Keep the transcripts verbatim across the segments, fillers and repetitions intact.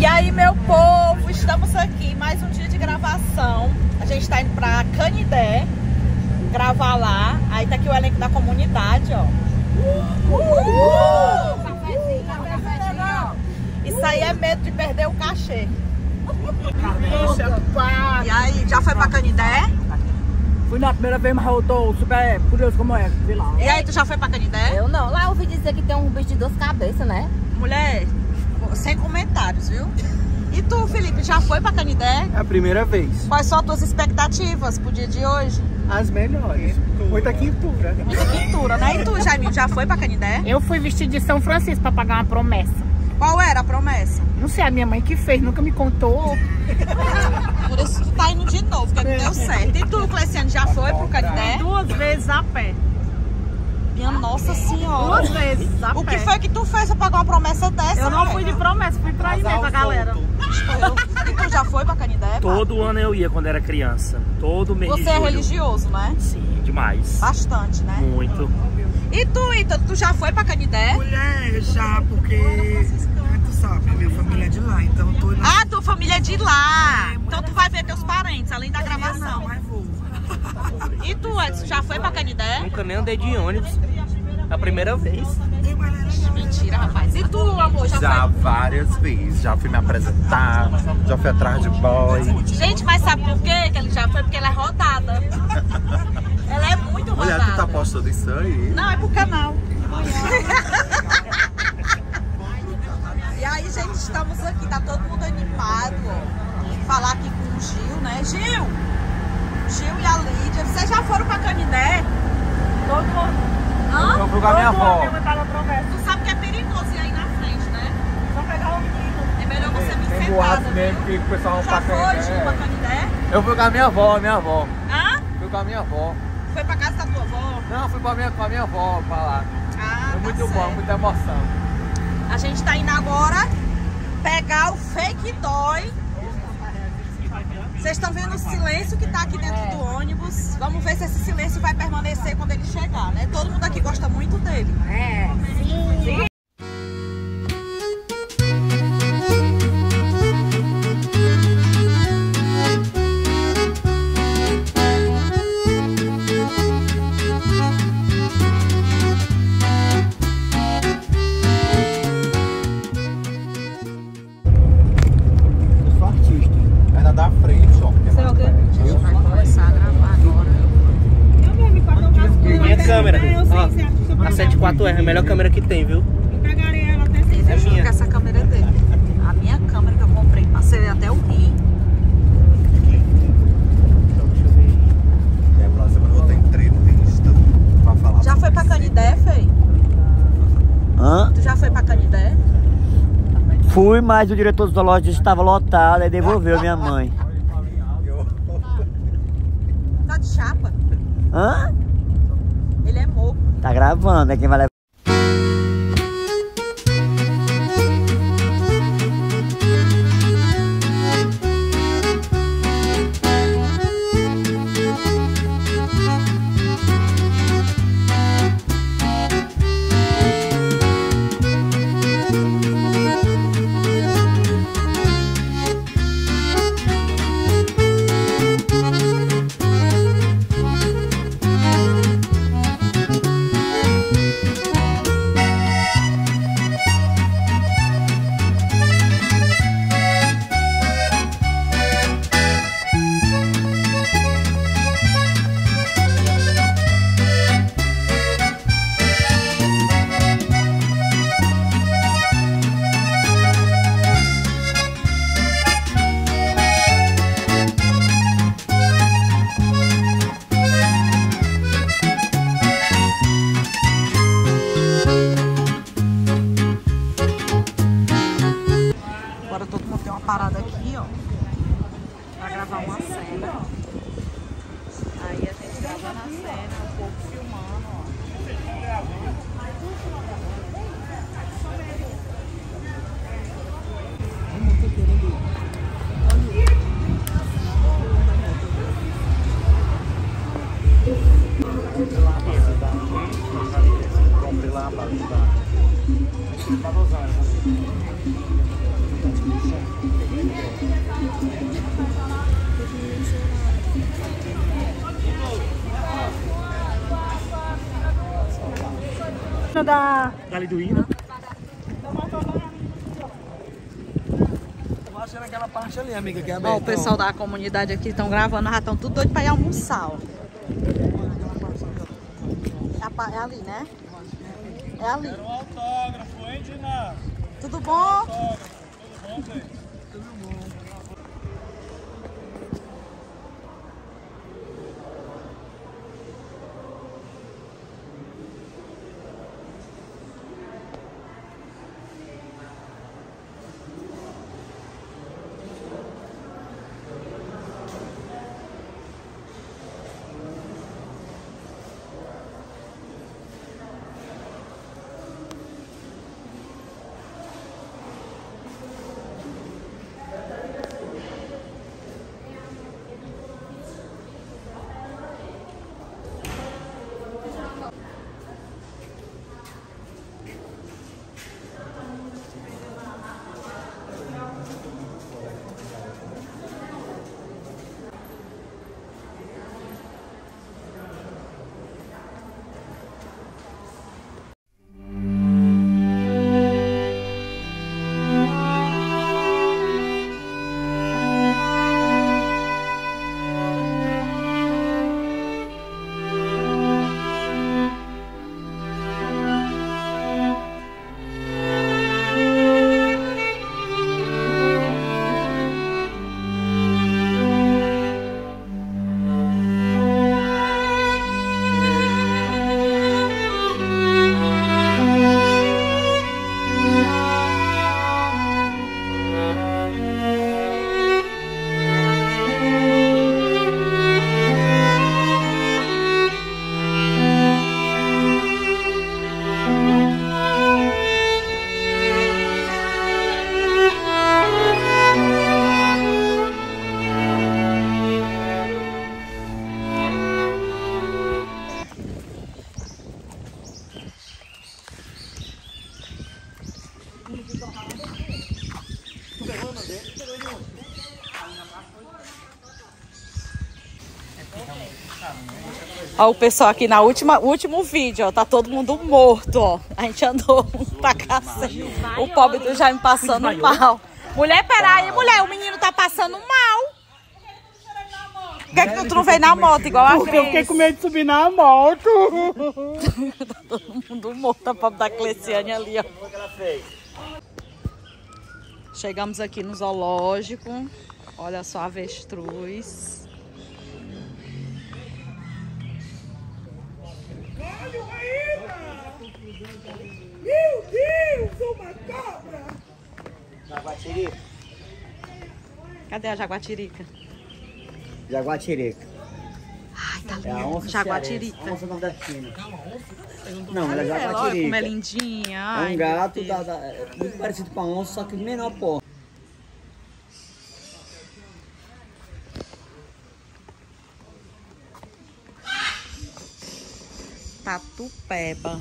E aí, meu povo, estamos aqui, mais um dia de gravação. A gente tá indo pra Canidé gravar lá. Aí tá aqui o elenco da comunidade, ó. Uh! Cafézinho, cafézinho, ó. Isso aí é medo de perder o cachê. E aí, já foi pra Canidé? Fui na primeira vez, mas eu tô super curioso como é. Sei lá. E aí, tu já foi pra Canidé? Eu não. Lá eu ouvi dizer que tem um bicho de duas cabeças, né? Mulher, sem comentários, viu? E tu, Felipe, já foi pra Canidé? É a primeira vez. Quais são as tuas expectativas pro dia de hoje? As melhores. Muita quintura. Muita quintura, né? E tu, Jaiminho, já foi pra Canidé? Eu fui vestido de São Francisco pra pagar uma promessa. Qual era a promessa? Não sei, a minha mãe que fez, nunca me contou. Por isso tu tá indo de novo, porque não deu certo. E tu, Cleciane, já foi pro Canidé? Duas vezes a pé. Minha Nossa Senhora. Duas vezes a pé. O que foi que tu fez pra pagar uma promessa dessa? Eu não véio? fui de promessa, fui pra ir mesmo, a galera. Eu... E tu já foi pra Canidé? Todo ano eu ia quando era criança. Todo mês Você de é julho. religioso, né? Sim, demais. Bastante, né? Muito. E tu, Ita, tu já foi pra Canidé? Mulher, já, porque tu sabe, minha família é de lá, então eu tô indo. Ah, tua família é de lá. Então tu vai ver teus parentes, além da gravação. Não, mas vou. E tu, Edson, já foi pra Canidé? Nunca nem andei de ônibus. A primeira vez. Mentira, rapaz. E tu, amor, já, Já foi? várias vezes, já fui me apresentar, já fui atrás de boy. Gente, mas sabe por quê que ele já foi? Porque ela é rodada. Ela é muito rodada. Mulher, tu tá postando isso aí? Não, é pro canal. E aí, gente, estamos aqui, tá todo mundo animado, ó. Falar aqui com o Gil, né? Gil! Gil e a Lídia, vocês já foram pra Canidé? Todo mundo. Hã? Eu fui com a minha avó. Tu sabe que é perigoso ir aí na frente, né? Só pegar o menino. É melhor você vir Tem sentada, boatos viu? mesmo que o pessoal Tu já passa. foi, Gil, pra Canidé? Eu fui com a minha avó, minha avó. Hã? Fui com a minha avó. Foi pra casa da tua avó? Não, fui com a minha, com a minha avó pra lá. Ah, Foi tá muito bom, certo. muita emoção. A gente tá indo agora pegar o Fake Dói. Vocês estão vendo o silêncio que tá aqui dentro do ônibus. Vamos ver se esse silêncio vai permanecer quando ele chegar, né? Todo mundo aqui gosta muito dele. É. Sim. Eu sou artista. Ainda dá frente, ó. Sei o quê? A gente vai começar a gravar agora. Minha câmera. Ó, a setenta e quatro R, a melhor câmera que tem, viu? Vocês É acham minha. que essa câmera é dele? A minha câmera que eu comprei, passei até o rim. É, a próxima eu vou ter entrevista pra falar. Já foi pra Canidé, Fei? Hã? Tu já foi pra Canidé? Fui, mas o diretor do zoológico estava lotado e devolveu minha mãe. Tá de chapa? Hã? Ele é moco. Tá gravando, é quem vai levar. Agora todo mundo tem uma parada aqui, ó, pra gravar uma cena. Aí a gente grava na cena, o povo filmando, ó. Comprei lá pra ajudar. Tá dosando, né? menina da... da Liduína. Eu acho que naquela parte ali, amiga, que é Ó, aberta. o pessoal da comunidade aqui estão gravando, já estão tudo doido pra ir almoçar, ó. É, a pa- é ali, né? É ali. Quero um autógrafo, hein, Dina? Tudo bom? Autógrafo, tudo bom, velho? Ó, o pessoal aqui na última último vídeo, ó, tá todo mundo morto, ó. A gente andou pra cacete. O pobre do Jaime passando mal. Mulher, peraí, mulher, o menino tá passando mal. Por que, que tu, tu não veio na moto igual a Porque eu fiquei Cris? com medo de subir na moto. Tá todo mundo morto, a pobre da Cleciane ali, ó. Chegamos aqui no zoológico. Olha só a avestruz. Meu Deus, uma cobra! Jaguatirica. Cadê a jaguatirica? Jaguatirica. Ai, tá É a onça jaguatirica. cearense, onça nordestina. Não, ela é Ela, olha jaguatirica. como é lindinha. É Ai, um meu gato Deus. da, da, é muito parecido com a onça, só que de menor porte. Tatupeba.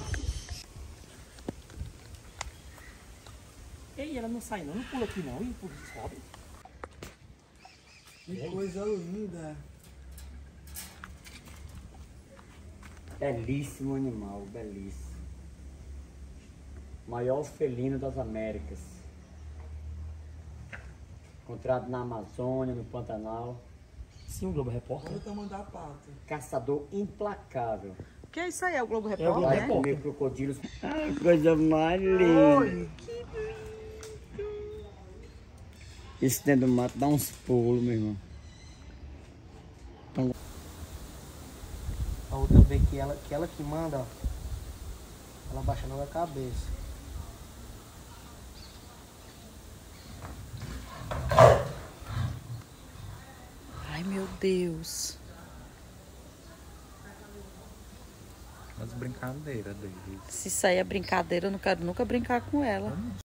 Ei, ela não sai não, não pula aqui não, e pula, sobe. Que coisa linda. Belíssimo animal, belíssimo. Maior felino das Américas. Encontrado na Amazônia, no Pantanal. Sim, o Globo Repórter. Olha o tamanho da pata. Caçador implacável. Que é isso aí? É o Globo É o Repórter, Globo Vai né? Repórter. comer crocodilos. Ai, coisa mais linda. Isso dentro do mato dá uns pulos, meu irmão. A outra vez que ela que, ela que manda, ó. Ela abaixando a cabeça. Ai, meu Deus. As brincadeiras deles. Se isso aí é brincadeira, eu não quero nunca brincar com ela. Eu não